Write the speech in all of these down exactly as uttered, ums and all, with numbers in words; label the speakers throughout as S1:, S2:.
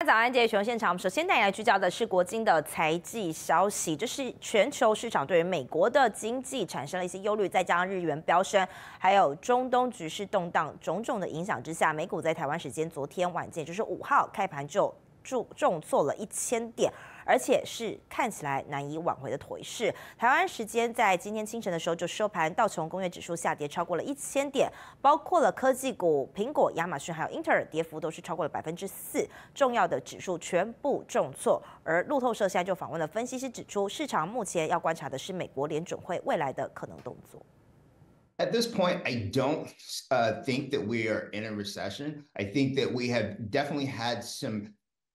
S1: 早安，这里是现场。我们首先带你来聚焦的是国经的财季消息，这是全球市场对于美国的经济产生了一些忧虑，再加上日元飙升，还有中东局势动荡种种的影响之下，美股在台湾时间昨天晚间，就是五号开盘就重重挫了一千点。 而且是看起来难以挽回的颓势。台湾时间在今天清晨的时候就收盘，道琼工业指数下跌超过了一千点，包括了科技股、苹果、亚马逊还有英特尔，跌幅都是超过了百分之四。重要的指数全部重挫。而路透社现在就访问了分析师，指出市场目前要观察的是美国联准会未来的可能动作。
S2: At this point, I don't uh, think that we are in a recession. I think that we have definitely had some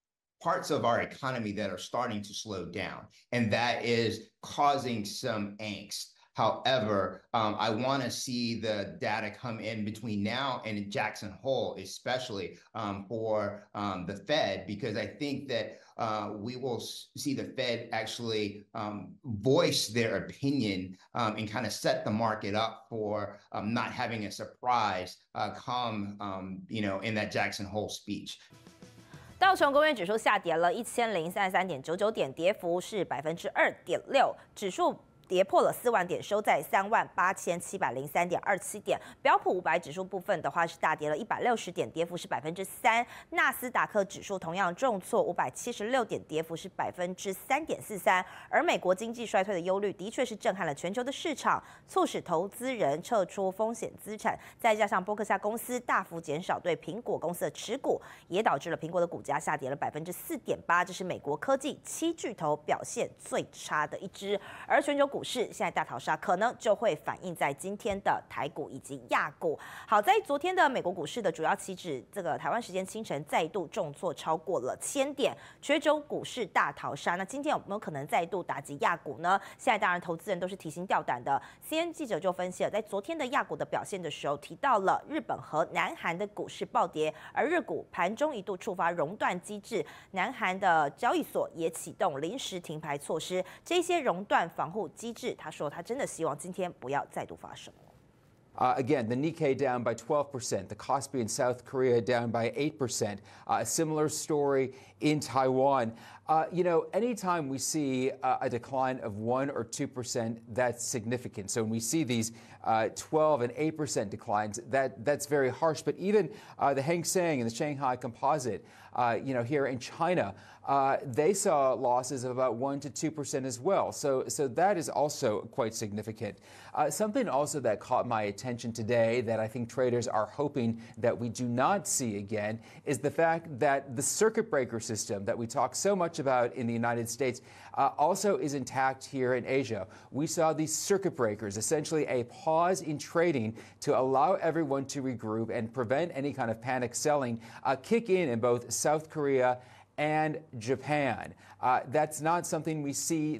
S2: parts of our economy that are starting to slow down, and that is causing some angst. However, um, I want to see the data come in between now and Jackson Hole, especially um, for um, the Fed, because I think that uh, we will see the Fed actually um, voice their opinion um, and kind of set the market up for um, not having a surprise uh, come, um, you know, in that Jackson Hole speech.
S1: 道琼工业指数下跌了一千零三十三点九九点，跌幅是百分之二点六，指数 跌破了四万点，收在三万八千七百零三点二七点。标普五百指数部分的话是大跌了一百六十点，跌幅是百分之三。纳斯达克指数同样重挫五百七十六点，跌幅是百分之三点四三。而美国经济衰退的忧虑的确是震撼了全球的市场，促使投资人撤出风险资产。再加上波克夏公司大幅减少对苹果公司的持股，也导致了苹果的股价下跌了百分之四点八。这是美国科技七巨头表现最差的一支，而全球股 股市现在大逃杀，可能就会反映在今天的台股以及亚股。好在昨天的美国股市的主要期指，这个台湾时间清晨再度重挫超过了千点，全球股市大逃杀。那今天有没有可能再度打击亚股呢？现在当然投资人都是提心吊胆的。C N 记者就分析了，在昨天的亚股的表现的时候，提到了日本和南韩的股市暴跌，而日股盘中一度触发熔断机制，南韩的交易所也启动临时停牌措施，这些熔断防护机 他说，他真的希望今天不要再度发生。
S3: Uh, again, the Nikkei down by twelve percent, the Kospi in South Korea down by eight percent. Uh, a similar story in Taiwan. Uh, you know, anytime we see uh, a decline of one or two percent, that's significant. So when we see these uh, twelve and eight percent declines, that, that's very harsh. But even uh, the Hang Seng and the Shanghai Composite, uh, you know, here in China, uh, they saw losses of about one to two percent as well. So, so that is also quite significant. Uh, something also that caught my attention today that I think traders are hoping that we do not see again is the fact that the circuit breaker system that we talk so much about in the United States uh, also is intact here in Asia. We saw these circuit breakers, essentially a pause in trading to allow everyone to regroup and prevent any kind of panic selling, uh, kick in in both South Korea and Japan. Uh, that's not something we see.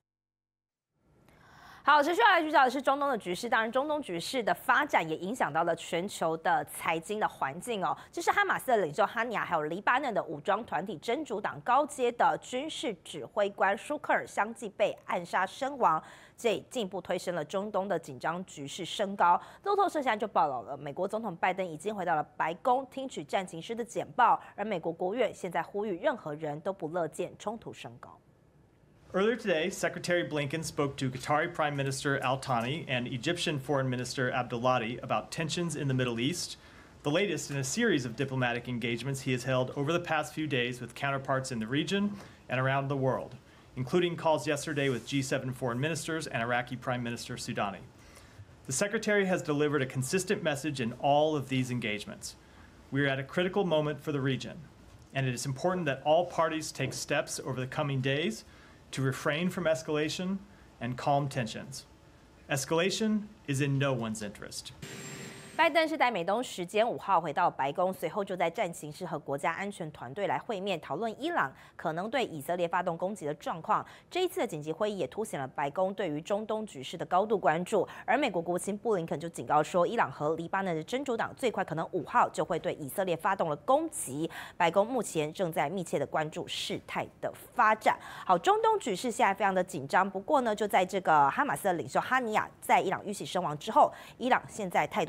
S1: 好，持续要来聚焦的是中东的局势。当然，中东局势的发展也影响到了全球的财经的环境哦。这是哈马斯的领袖哈尼亚，还有黎巴嫩的武装团体真主党高阶的军事指挥官舒克尔相继被暗杀身亡，这进一步推升了中东的紧张局势升高。路透社现在就报道了，美国总统拜登已经回到了白宫，听取战情师的简报，而美国国务院现在呼吁任何人都不乐见冲突升高。
S4: Earlier today, Secretary Blinken spoke to Qatari Prime Minister Al Thani and Egyptian Foreign Minister Abdullati about tensions in the Middle East, the latest in a series of diplomatic engagements he has held over the past few days with counterparts in the region and around the world, including calls yesterday with G seven foreign ministers and Iraqi Prime Minister Soudani. The Secretary has delivered a consistent message in all of these engagements. We are at a critical moment for the region, and it is important that all parties take steps over the coming days to refrain from escalation and calm tensions. Escalation is in no one's interest.
S1: 拜登是在美东时间五号回到白宫，随后就在战情室和国家安全团队来会面，讨论伊朗可能对以色列发动攻击的状况。这一次的紧急会议也凸显了白宫对于中东局势的高度关注。而美国国务卿布林肯就警告说，伊朗和黎巴嫩的真主党最快可能五号就会对以色列发动了攻击。白宫目前正在密切的关注事态的发展。好，中东局势现在非常的紧张。不过呢，就在这个哈马斯的领袖哈尼亚在伊朗遇袭身亡之后，伊朗现在态度非常的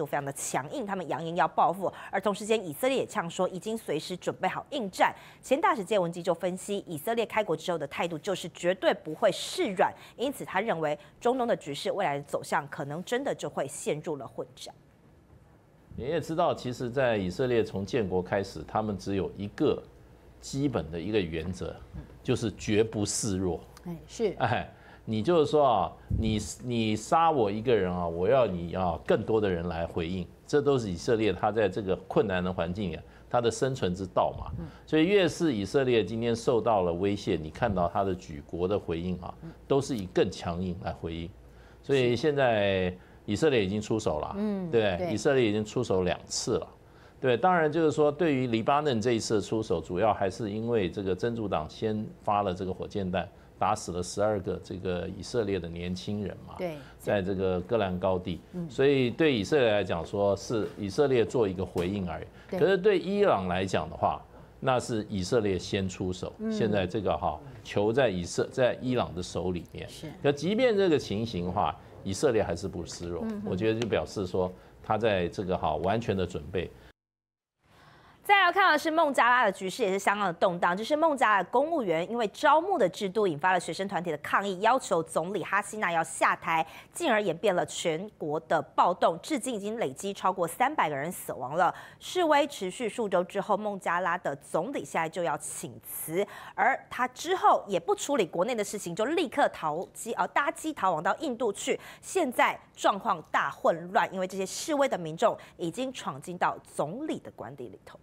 S1: 强硬，他们扬言要报复。而同时间，以色列也呛说已经随时准备好应战。前大使谢文基就分析，以色列开国之后的态度就是绝对不会示软，因此他认为中东的局势未来的走向可能真的就会陷入了混战。
S5: 你也知道，其实，在以色列从建国开始，他们只有一个基本的一个原则，就是绝不示弱。
S6: 哎，是，
S5: 哎。你就是说啊，你你杀我一个人啊，我要你啊更多的人来回应，这都是以色列他在这个困难的环境啊，他的生存之道嘛。所以越是以色列今天受到了威胁，你看到他的举国的回应啊，都是以更强硬来回应。所以现在以色列已经出手了，嗯，对，以色列已经出手两次了。对，当然就是说，对于黎巴嫩这一次的出手，主要还是因为这个真主党先发了这个火箭弹。打死了十二个这个以色列的年轻人嘛，
S6: 对，
S5: 在这个戈兰高地，所以对以色列来讲，说是以色列做一个回应而已。可是对伊朗来讲的话，那是以色列先出手，现在这个哈球在以色在伊朗的手里面。是，可即便这个情形的话，以色列还是不示弱，我觉得就表示说他在这个哈完全的准备。
S1: 再来看的是孟加拉的局势也是相当的动荡，就是孟加拉的公务员因为招募的制度引发了学生团体的抗议，要求总理哈希娜要下台，进而演变了全国的暴动，至今已经累积超过三百个人死亡了。示威持续数周之后，孟加拉的总理现在就要请辞，而他之后也不处理国内的事情，就立刻逃机呃搭机逃往到印度去，现在状况大混乱，因为这些示威的民众已经闯进到总理的官邸里头。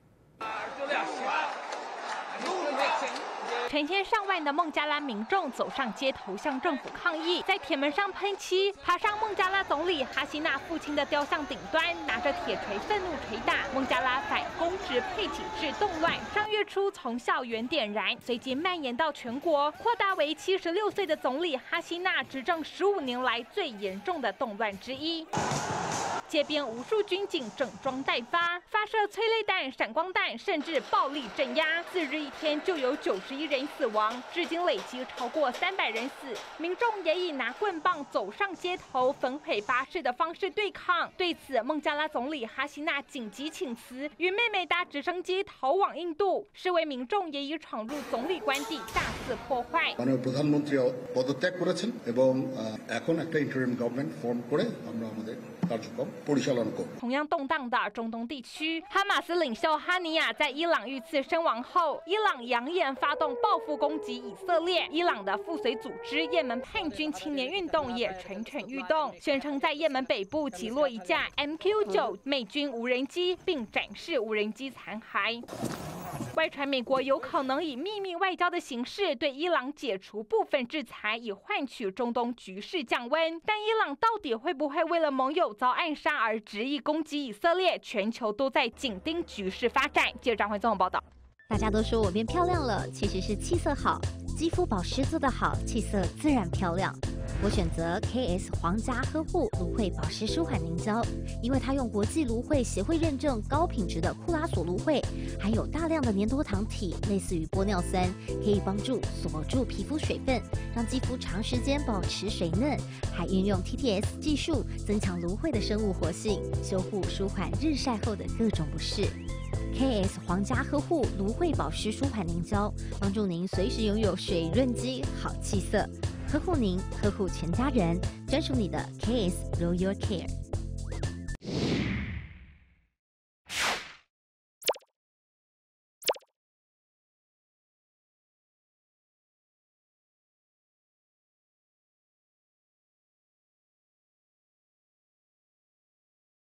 S7: 成千上万的孟加拉民众走上街头向政府抗议，在铁门上喷漆，爬上孟加拉总理哈希娜父亲的雕像顶端，拿着铁锤愤怒捶打。孟加拉反公职配给制动乱上月初从校园点燃，随即蔓延到全国，扩大为七十六岁的总理哈希娜执政十五年来最严重的动乱之一。街边无数军警整装待发，发射催泪弹、闪光弹，甚至暴力镇压。四日一天就有九十一人死亡，至今累积超过三百人死。民众也以拿棍棒走上街头，焚毁巴士的方式对抗。对此，孟加拉总理哈希娜紧急请辞，与妹妹搭直升机逃往印度。示威民众也已闯入总理官邸，大肆破坏。同样动荡的中东地区，哈马斯领袖哈尼亚在伊朗遇刺身亡后，伊朗扬言发动报复攻击以色列。伊朗的附随组织也门叛军青年运动也蠢蠢欲动，宣称在也门北部击落一架 M Q 九美军无人机，并展示无人机残骸。外传美国有可能以秘密外交的形式对伊朗解除部分制裁，以换取中东局势降温。但伊朗到底会不会为了盟友遭暗杀而执意攻击以色列？全球都在紧盯局势发展。记者张慧综合报道。
S8: 大家都说我变漂亮了，其实是气色好，肌肤保湿做得好，气色自然漂亮。我选择 K S 皇家呵护芦荟保湿舒缓凝胶，因为它用国际芦荟协会认证高品质的库拉索芦荟，含有大量的粘多糖体，类似于玻尿酸，可以帮助锁住皮肤水分，让肌肤长时间保持水嫩，还运用 T T S 技术增强芦荟的生物活性，修护舒缓日晒后的各种不适。K S 皇家呵护芦荟保湿舒缓凝胶，帮助您随时拥有水润肌、好气色。呵护您，呵护全家人，专属你的 K S Royal Care。